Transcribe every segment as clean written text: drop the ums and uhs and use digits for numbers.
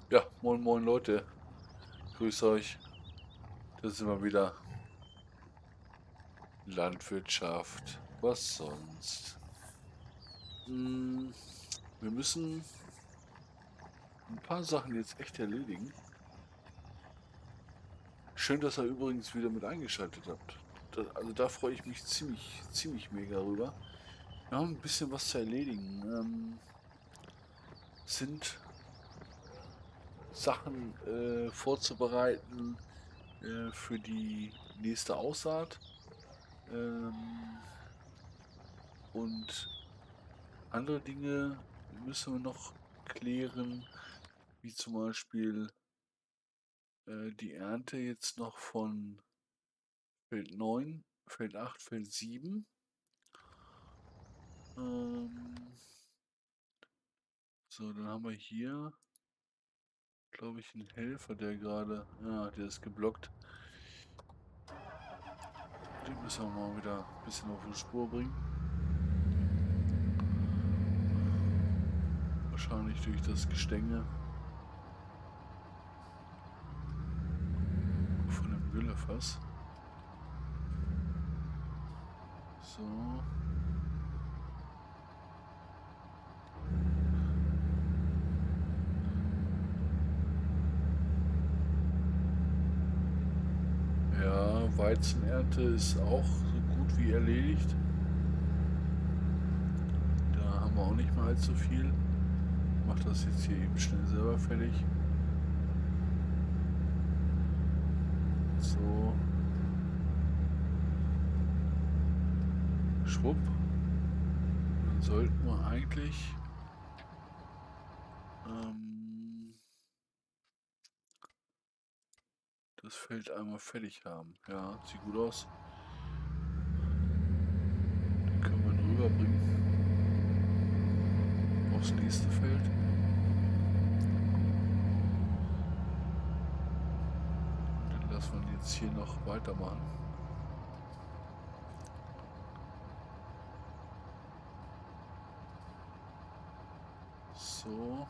Ja, moin moin Leute, grüß euch. Da sind wir wieder. Landwirtschaft, was sonst? Hm, wir müssen ein paar Sachen jetzt echt erledigen. Schön, dass ihr übrigens wieder mit eingeschaltet habt. Also da freue ich mich ziemlich mega rüber. Wir haben ein bisschen was zu erledigen. Sind Sachen vorzubereiten für die nächste Aussaat. Ähm, und andere Dinge müssen wir noch klären, wie zum Beispiel die Ernte jetzt noch von Feld 9, Feld 8, Feld 7. Ähm, so, dann haben wir hier, glaube ich, einen Helfer, der gerade, ja, der ist geblockt. Den müssen wir mal wieder ein bisschen auf die Spur bringen. Wahrscheinlich durch das Gestänge von dem Güllefass. So. Ja, Weizenernte ist auch so gut wie erledigt. Da haben wir auch nicht mehr allzu viel. Ich mache das jetzt hier eben schnell selber fertig. So. Schwupp. Dann sollten wir eigentlich das Feld einmal fertig haben. Ja, sieht gut aus. Dann können wir ihn rüberbringen aufs nächste Feld. Und dann lassen wir ihn jetzt hier noch weitermachen. So.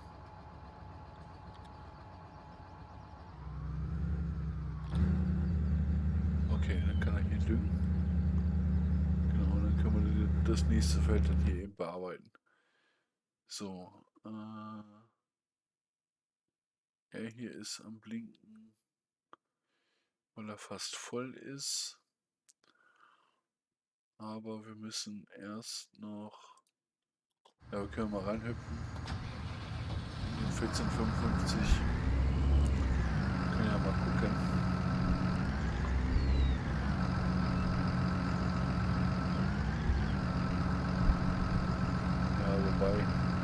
Okay, dann kann er hier düngen. Genau, dann können wir das nächste Feld dann hier eben bearbeiten. So. Er hier ist am Blinken, weil er fast voll ist. Aber wir müssen erst noch... Ja, wir können mal reinhüpfen. In den 1455. Können ja mal gucken. Ja, wobei...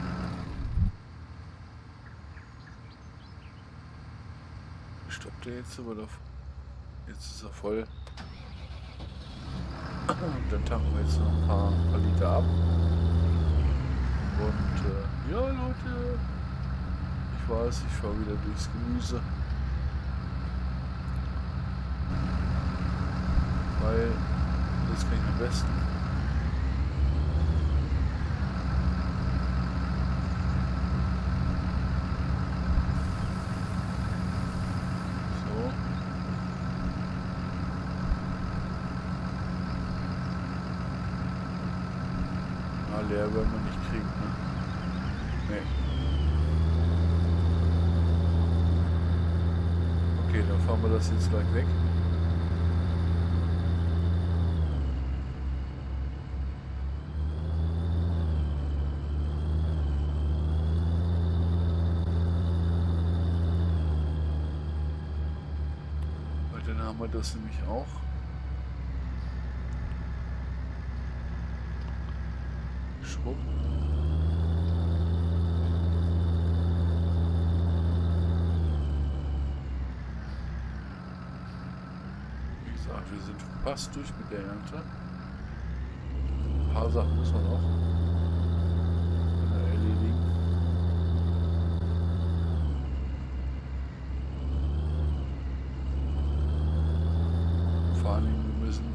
Stoppt er jetzt, aber jetzt ist er voll. Und dann tanken wir jetzt noch ein paar Liter ab. Und ja, Leute, ich weiß, ich fahre wieder durchs Gemüse. Weil das kann ich am besten. So. Na, leer werden wir nicht kriegen, ne? Nee. Okay, dann fahren wir das jetzt gleich weg. Weil dann haben wir das nämlich auch. Schwupp. Wie gesagt, wir sind fast durch mit der Ernte. Ein paar Sachen müssen wir noch erledigen. Vor allem, wir müssen,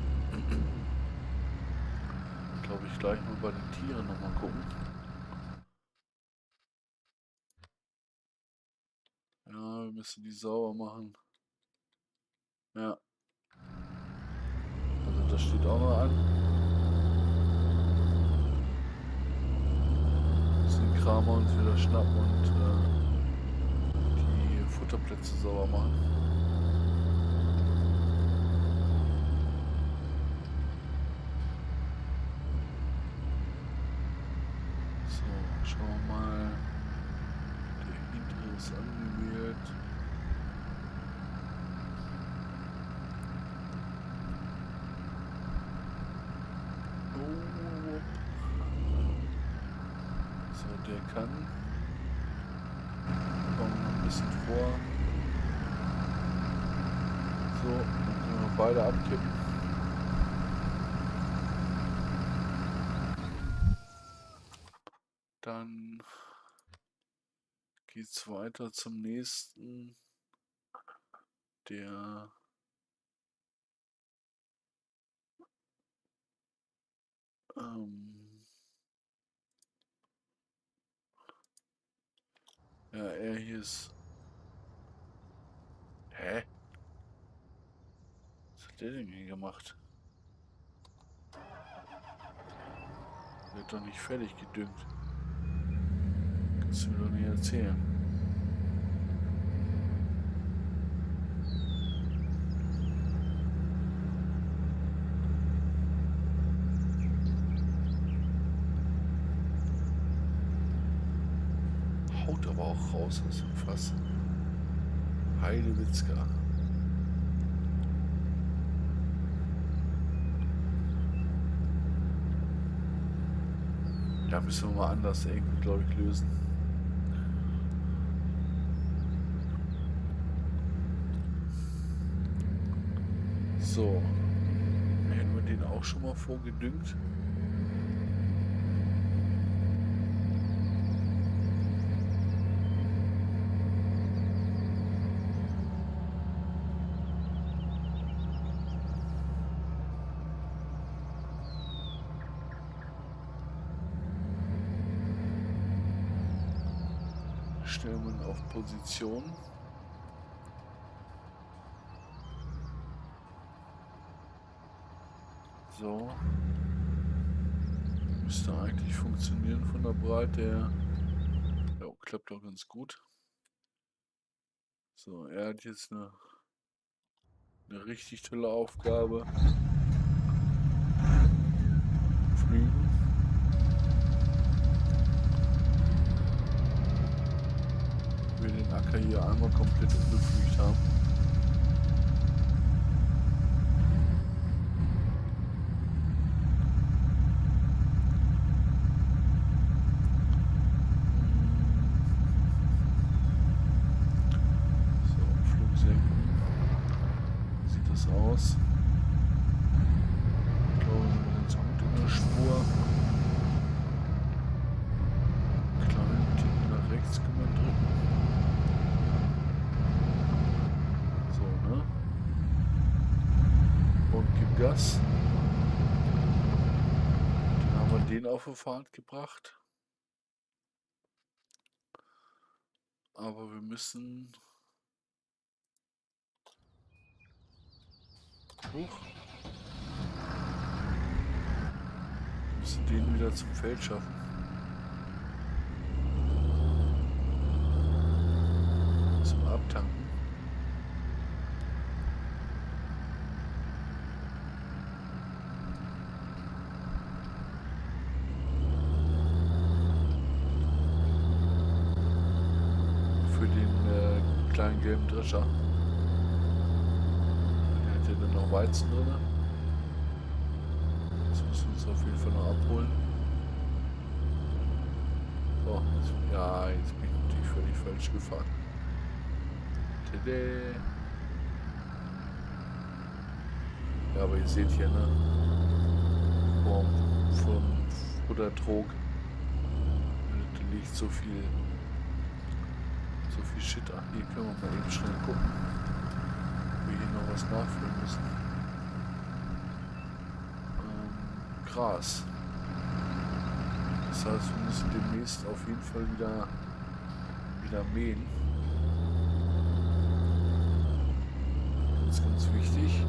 glaube ich, gleich mal bei den Tieren nochmal gucken. Ja, müssen die sauber machen. Ja. Also das steht auch noch an. Den Kramer uns wieder schnappen und die Futterplätze sauber machen. So, schauen wir mal. Der hintere ist angewählt. So, der kann. Kommen wir ein bisschen vor. So, dann können wir beide abkippen. Dann geht's weiter zum nächsten. Der ja, er hier ist. Hä? Was hat der denn hier gemacht? Wird doch nicht fertig gedüngt. Kannst du mir doch nicht erzählen. Haut aber auch raus aus dem Fass. Heidewitzka. Da müssen wir mal anders irgendwie, glaube ich, lösen. So. Hätten wir den auch schon mal vorgedüngt? Stellen wir ihn auf Position. So. Müsste eigentlich funktionieren von der Breite her. Ja, klappt doch ganz gut. So, er hat jetzt eine richtig tolle Aufgabe. Flügen. Wir den Acker hier einmal komplett umgepflügt haben. Aus. Ich glaube, wir sind jetzt gut in der Spur. Kleinen Tick nach rechts können wir drücken. So, ne? Und gib Gas. Dann haben wir den auf die Fahrt gebracht. Aber wir müssen... Hoch. Wir müssen den wieder zum Feld schaffen. Zum Abtanken. Für den kleinen gelben Drescher. Dann noch Weizen drin. Das müssen wir uns auf jeden Fall noch abholen. Oh, ja, jetzt bin ich natürlich völlig falsch gefahren. Tada. Ja, aber ihr seht hier, ne? Vom Futtertrog. Da liegt so viel Shit. Ach, hier können wir mal eben schnell gucken. Wir hier noch was nachfüllen müssen. Gras. Das heißt, wir müssen demnächst auf jeden Fall wieder mähen. ist ganz wichtig.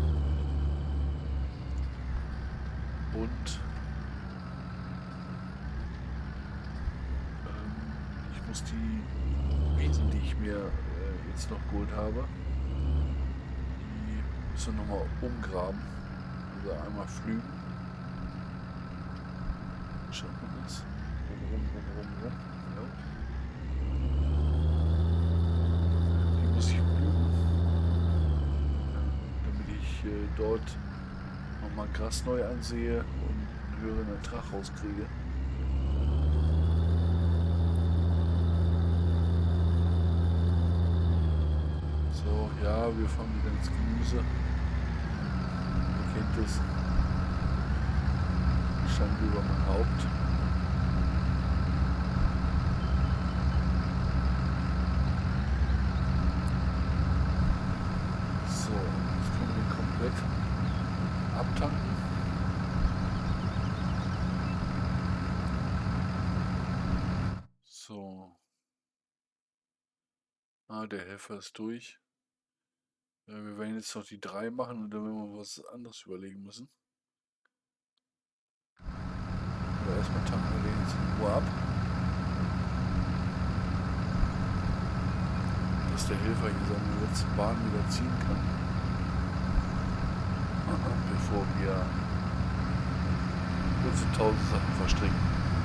Und ich muss die Wiesen, die ich mir jetzt noch geholt habe, die müssen wir nochmal umgraben. Also einmal flügen. Schaut man das? Rum. Ja. Die muss ich flügen, damit ich dort nochmal Gras neu ansehe und einen höheren Ertrag rauskriege. So, ja, wir fahren wieder ins Gemüse. Ihr kennt es. Schande über mein Haupt. So, jetzt können wir den komplett abtanken. So. Ah, der Helfer ist durch. Wir werden jetzt noch die 3 machen und dann werden wir was anderes überlegen müssen. Aber erstmal tanken wir den jetzt in Ruhe ab. Dass der Helfer hier seine letzte Bahn wieder ziehen kann. Bevor wir uns in 1000 Sachen verstricken.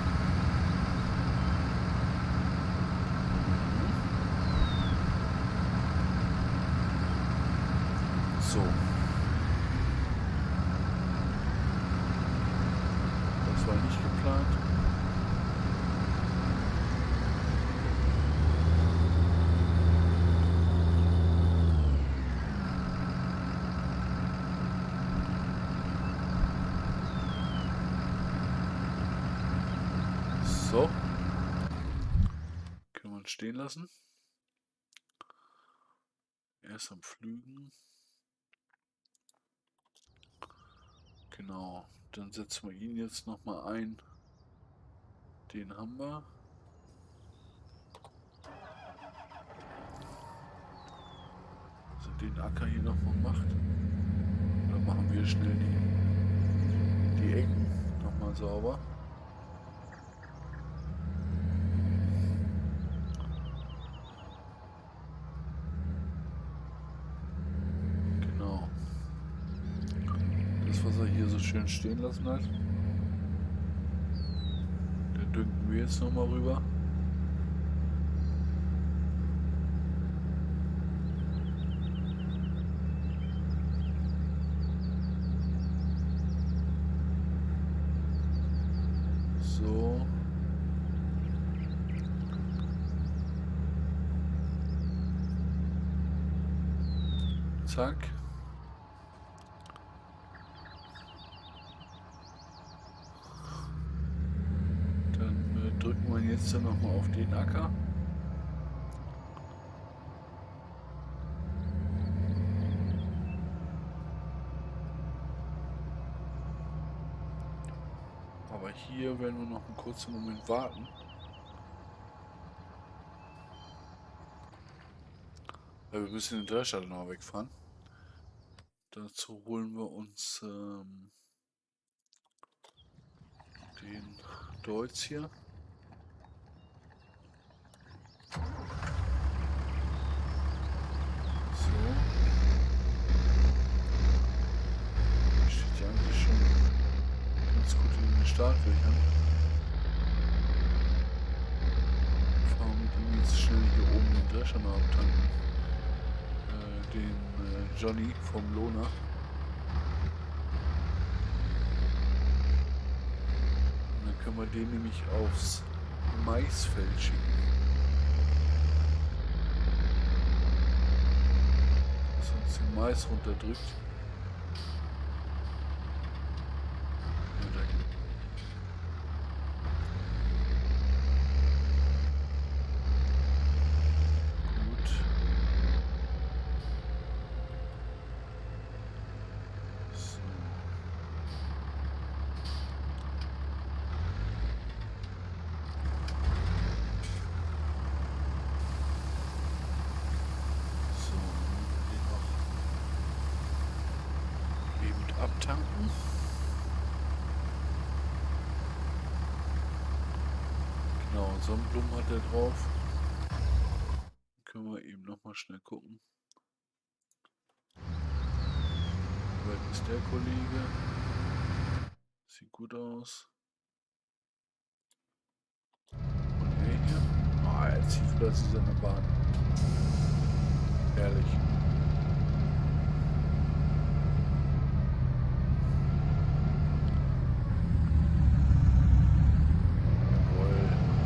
So. Das war nicht geplant. So. Können wir uns stehen lassen. Erst am Flügen. Genau. Dann setzen wir ihn jetzt nochmal ein. Den haben wir. Also den Acker hier nochmal macht. Dann machen wir schnell die Ecken nochmal sauber. Genau. Das, was er hier so schön stehen lassen hat. Da dünken wir jetzt nochmal rüber. So. Zack. Dann drücken wir jetzt noch mal auf den Acker. Aber hier werden wir noch einen kurzen Moment warten. Weil wir müssen den Drescher noch wegfahren. Dazu holen wir uns den Deutz hier. So. Steht ja eigentlich schon ganz gut in den Startlöchern. Fahren mit ihm jetzt schnell hier oben den Drescher noch abtanken. Den Johnny vom Lohner. Und dann können wir den nämlich aufs Maisfeld schicken. Dass er uns den Mais runterdrückt. Ja, da hinten. Gut. So. So, den noch abtanken. Genau, Sonnenblumen hat er drauf. Können wir eben noch mal schnell gucken. Wer ist der Kollege? Sieht gut aus. Und er hier? Ah, er zieht plötzlich seine Bahn. Herrlich. Jawohl.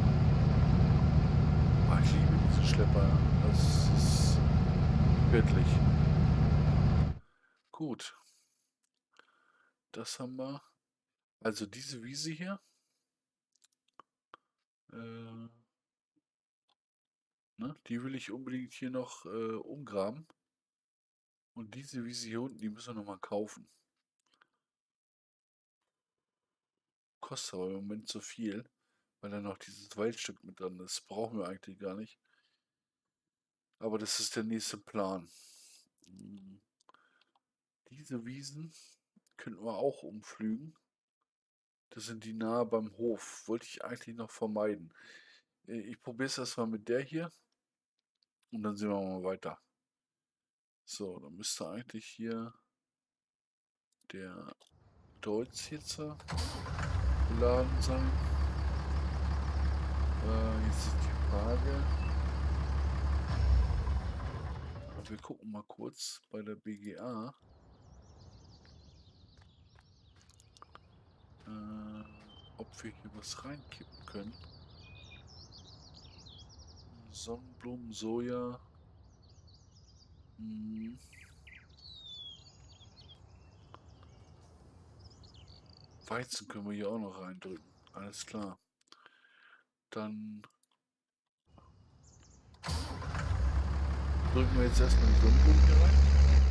Ah, ich liebe diesen Schlepper. Das ist göttlich. Gut. Das haben wir. Also diese Wiese hier. Ne, die will ich unbedingt hier noch umgraben. Und diese Wiese hier unten, die müssen wir nochmal kaufen. Kostet aber im Moment zu viel, weil da noch dieses Waldstück mit dran ist. Brauchen wir eigentlich gar nicht. Aber das ist der nächste Plan. Diese Wiesen könnten wir auch umpflügen. Das sind die nahe beim Hof. Wollte ich eigentlich noch vermeiden. Ich probiere es erstmal mit der hier. Und dann sehen wir mal weiter. So, dann müsste eigentlich hier der Deutzhitzer beladen sein. Jetzt ist die Frage. Wir gucken mal kurz bei der BGA. Ob wir hier was reinkippen können. Sonnenblumen, Soja. Weizen können wir hier auch noch reindrücken. Alles klar. Dann drücken wir jetzt erstmal die Sonnenblumen hier rein.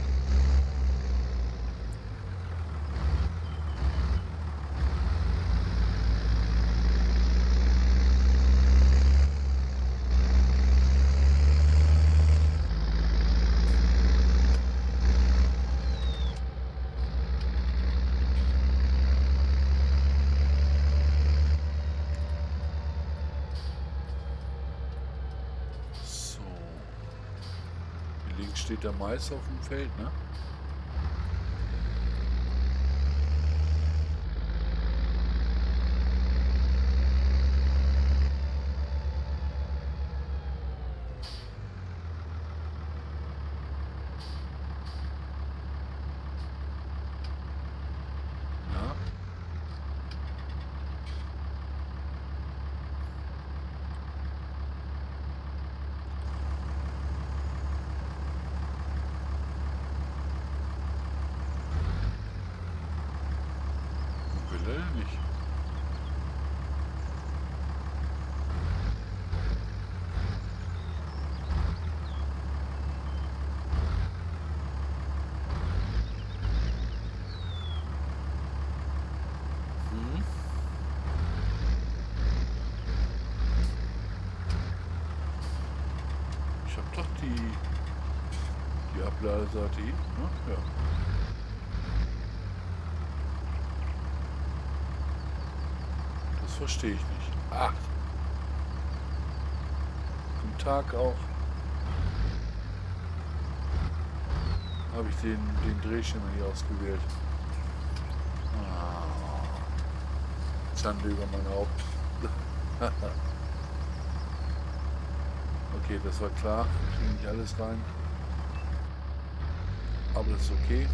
Steht der Mais auf dem Feld, ne? Ja. Nicht. Ich habe doch die Abladeseite hinten, ne? Ja. Das verstehe ich nicht. Ach. Guten Tag auch. Habe ich den Drehschirm hier ausgewählt. Ah. Schande über mein Haupt. Okay, das war klar. Wir kriegen nicht alles rein. Aber das ist okay.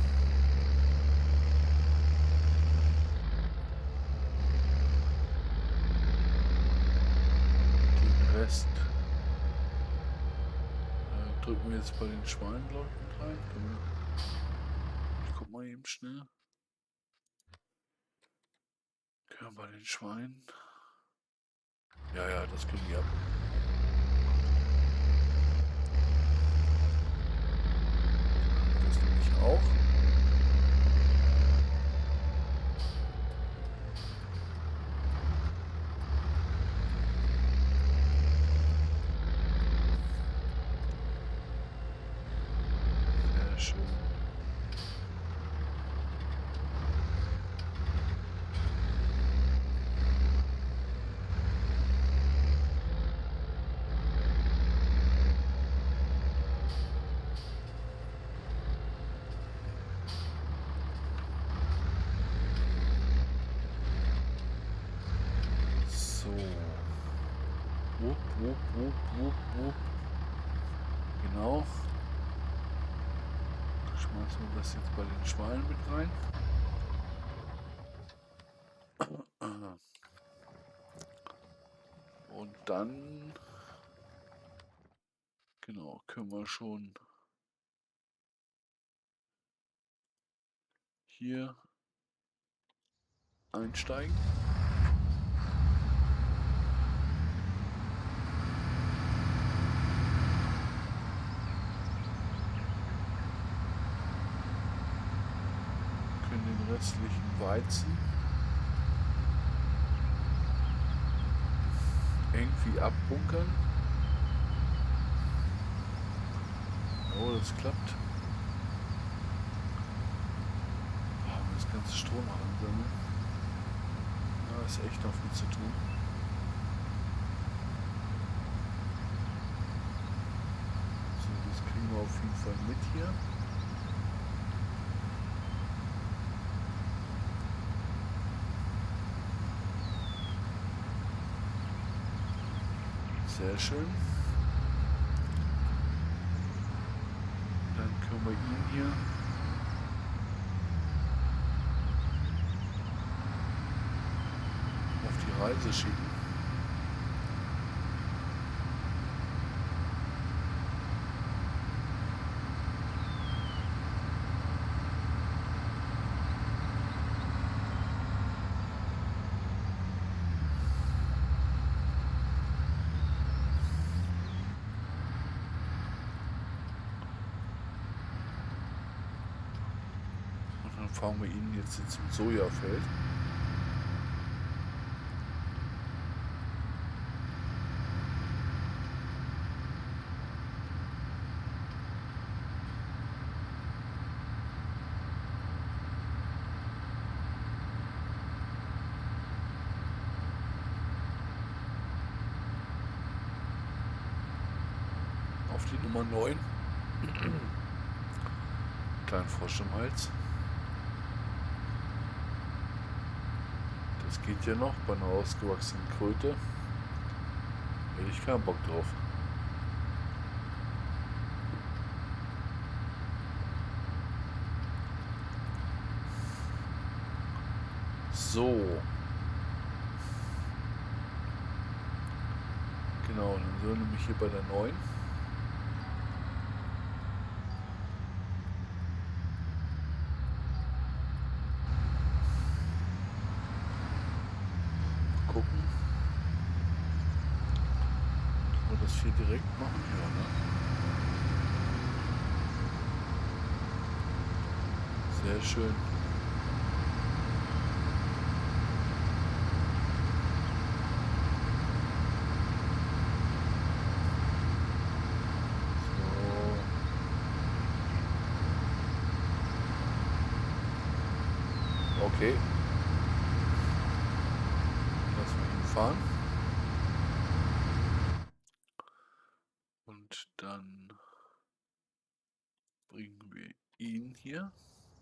Den Rest drücken wir jetzt bei den Schweinleuten rein. Ich guck mal eben schnell. Können wir bei den Schweinen. Ja, das kriegen die ab. Das nehme ich auch. Sehr schön. Wupp, wupp, wupp, wupp. Genau. Schmeißen wir das jetzt bei den Schwalen mit rein. Und dann, genau, können wir schon hier einsteigen. Können den restlichen Weizen irgendwie abbunkern. Oh, das klappt. Oh, das ganze Strom ansammeln. Da ist echt noch viel zu tun. So, das kriegen wir auf jeden Fall mit hier. Sehr schön. Dann können wir ihn hier auf die Reise schicken. Und dann fahren wir ihn jetzt zum Sojafeld. Auf die Nummer 9. Kleinen Frosch im Hals. Das geht ja noch bei einer ausgewachsenen Kröte. Hätte ich keinen Bock drauf. So. Genau, dann sind wir nämlich hier bei der 9. Gucken. Können wir das hier direkt machen? Ja, ne? Sehr schön. So. Okay. Lassen wir ihn fahren. Und dann bringen wir ihn hier.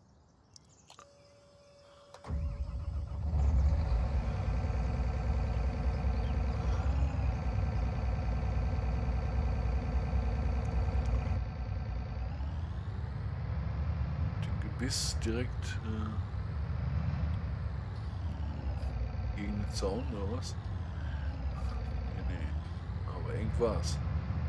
Den Gebiss direkt gegen den Zaun oder was? Nee. Aber eng war's.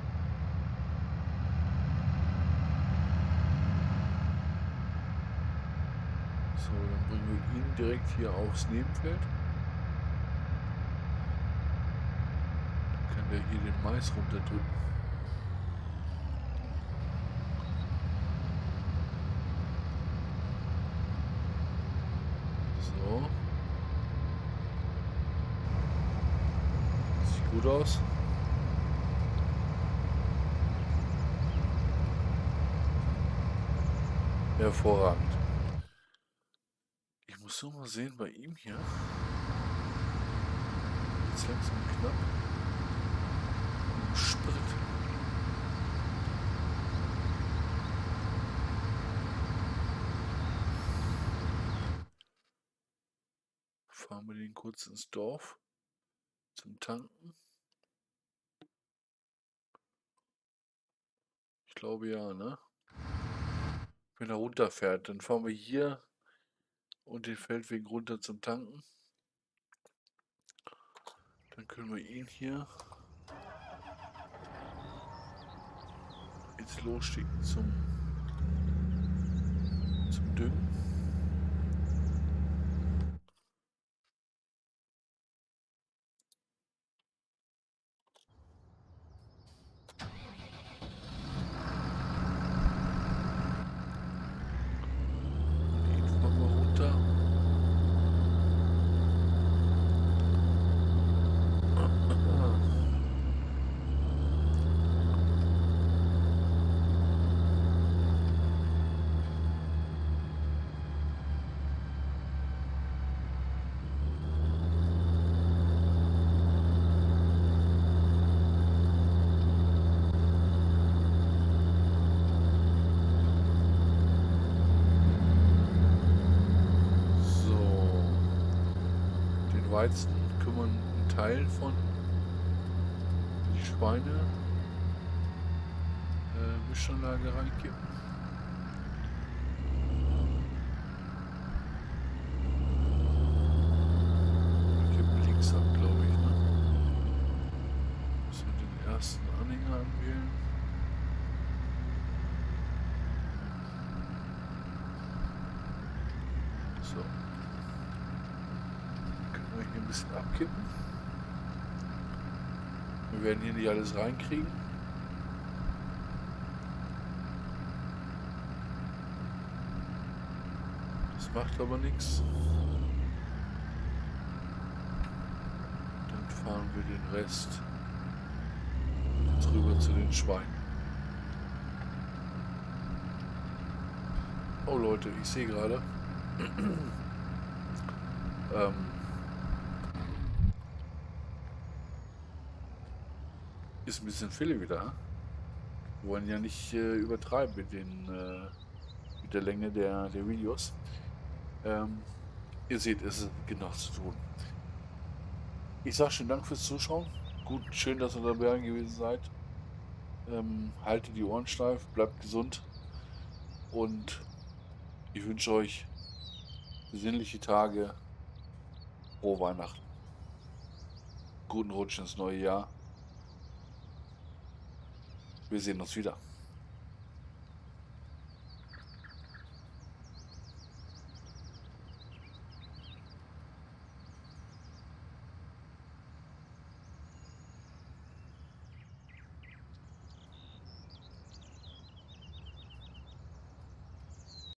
So, dann bringen wir ihn direkt hier aufs Nebenfeld. Dann kann der hier den Mais runterdrücken. So. Sieht gut aus. Hervorragend. Ich muss nur mal sehen bei ihm hier. Jetzt langsam knapp. Sprit. Fahren wir den kurz ins Dorf zum Tanken. glaube ja, ne? Wenn er runterfährt, dann fahren wir hier und den Feldweg runter zum Tanken. Dann können wir ihn hier jetzt losschicken zum Düngen. Und ihn fahren wir runter. So, den Weizen können wir einen Teil von die Schweine Mischanlage reinkippen. Wir kippen links ab, glaube ich, ne? Müssen wir den ersten Anhänger anwählen. So. Können wir hier ein bisschen abkippen. Wir werden hier nicht alles reinkriegen. Das macht aber nichts. Dann fahren wir den Rest jetzt rüber zu den Schweinen. Oh Leute, ich sehe gerade. Ist ein bisschen viel wieder. Wir wollen ja nicht übertreiben mit der Länge der Videos. Ihr seht, es ist genug zu tun. Ich sage schönen Dank fürs Zuschauen. Gut, schön, dass ihr dabei gewesen seid. Haltet die Ohren steif, bleibt gesund und ich wünsche euch besinnliche Tage, frohe Weihnachten, guten Rutsch ins neue Jahr. Wir sehen uns wieder.